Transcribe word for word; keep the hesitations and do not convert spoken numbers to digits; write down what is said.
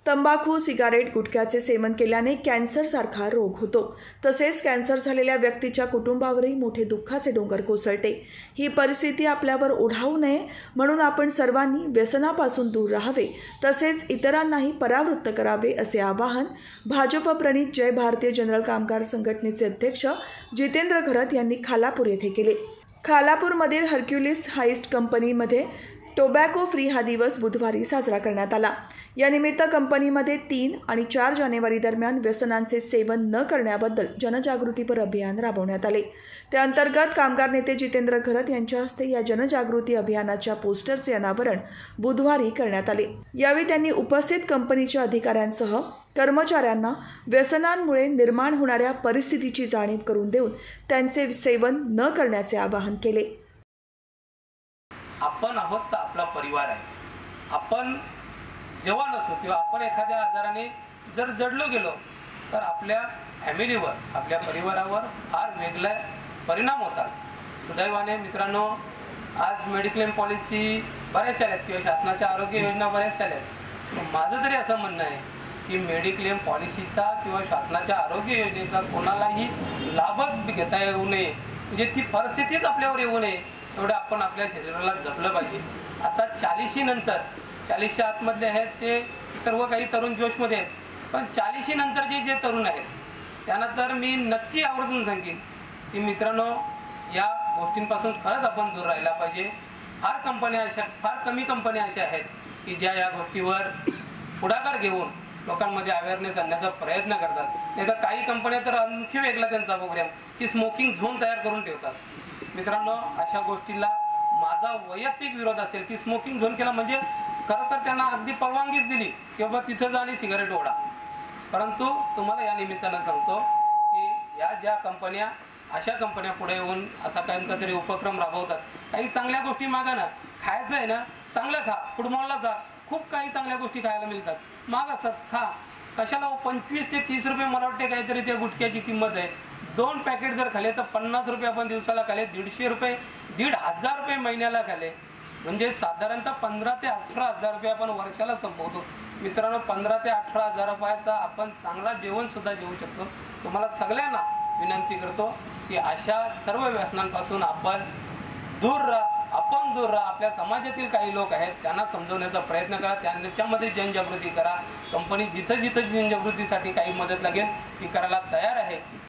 तंबाखू, सिगारेट, गुटख्याचे सेवन केल्याने कॅन्सरसारखा रोग होतो। तसेच कॅन्सर झालेल्या व्यक्तीच्या कुटुंबावरही मोठे दुःखाचे डोंगर कोसळते। ही परिस्थिती आपल्यावर ओढावू नये म्हणून आपण सर्वांनी व्यसनापासून दूर राहावे, तसेच इतरांनाही परावृत्त करावे असे आवाहन भाजप प्रणित जय भारतीय जनरल कामगार संघटनेचे अध्यक्ष जितेंद्र घरत यांनी खालापूर येथे केले। खालापूरमधील हर्क्युलिस हाइस्ट कंपनीमध्ये टोबॅको फ्री हा दिवस बुधवारी साजरा करण्यात आला। या निमित्त कंपनीमध्ये तीन आणि चार जानेवारी दरम्यान व्यसनांचे सेवन न करण्याबद्दल जनजागृतीपर अभियान राबवण्यात आले। त्या अंतर्गत कामगार नेते जितेंद्र घरत यांच्या हस्ते या जनजागृती अभियानाच्या पोस्टरचे अनावरण बुधवारी करण्यात आले। यावेळी त्यांनी उपस्थित कंपनीच्या अधिकाऱ्यांसह कर्मचाऱ्यांना व्यसनांमुळे निर्माण होणाऱ्या परिस्थितीची जाणीव करून देऊन त्यांचे सेवन न करण्याचे आवाहन केले। आपण आहोत तर आपला परिवार आहे। आपण जेव्हा नसू किंवा आपण एखाद्या आजाराने जर जडलो गेलो तर आपल्या फॅमिलीवर, आपल्या परिवारावर फार वेगळे परिणाम होतात। सुदैवाने मित्रांनो, आज मेडिक्लेम पॉलिसी बऱ्याचशा आहेत किंवा शासनाच्या आरोग्य योजना बऱ्याचशा आहेत। माझं तरी असं म्हणणं आहे की मेडिक्लेम पॉलिसीचा किंवा शासनाच्या आरोग्य योजनेचा कोणालाही लाभच घेता येऊ नये, म्हणजे ती परिस्थितीच आपल्यावर येऊ नये एवढं आपण आपल्या शरीराला जपलं पाहिजे। आता चाळीशी नंतर, चाळीसच्या आतमधले आहेत ते सर्व काही तरुण जोशमध्ये आहेत, पण चाळीशी नंतरचे जे तरुण आहेत त्यांना तर मी नक्की आवर्जून सांगेन की मित्रांनो, या गोष्टींपासून खरंच आपण दूर राहायला पाहिजे। फार कंपन्या अशा फार कमी कंपन्या अशा आहेत की ज्या या गोष्टीवर पुढाकार घेऊन लोकांमध्ये अवेअरनेस आणण्याचा प्रयत्न करतात। नाही तर काही कंपन्या तर आणखी वेगळा त्यांचा प्रोग्राम की स्मोकिंग झोन तयार करून ठेवतात। मित्रांनो, अशा गोष्टीला माझा वैयक्तिक विरोध असेल की स्मोकिंग झोन केला म्हणजे खरं तर त्यांना अगदी परवानगीच दिली की बाबा तिथं जा आणि सिगारेट ओढा। परंतु तुम्हाला या निमित्तानं सांगतो की या ज्या कंपन्या अशा कंपन्या पुढे येऊन असा कोणता तरी उपक्रम राबवतात, काही चांगल्या गोष्टी मागा ना, खायचं आहे ना चांगलं खा, फुटबॉलला जा, खूप काही चांगल्या गोष्टी खायला मिळतात, महाग असतात, खा। कशाला पंचवीस ते तीस रुपये मला वाटते काहीतरी त्या गुटख्याची किंमत आहे। दोन पॅकेट जर खाले तर पन्नास रुपये आपण दिवसाला खाले, दीडशे रुपये दीड हजार रुपये महिन्याला खाले, म्हणजे साधारणतः पंधरा ते अठरा हजार रुपये आपण वर्षाला संपवतो। मित्रांनो, पंधरा ते अठरा हजार रुपयाचा आपण चांगला जेवण सुद्धा जेवू शकतो। तुम्हाला सगळ्यांना विनंती करतो की अशा सर्व व्यसनांपासून आपण दूर राहा, आपण दूर राहा। आपल्या समाजातील काही लोक आहेत त्यांना समजवण्याचा प्रयत्न करा, त्यांच्यामध्ये जनजागृती करा। कंपनी जिथं जिथं जनजागृतीसाठी काही मदत लागेल ती करायला तयार आहे।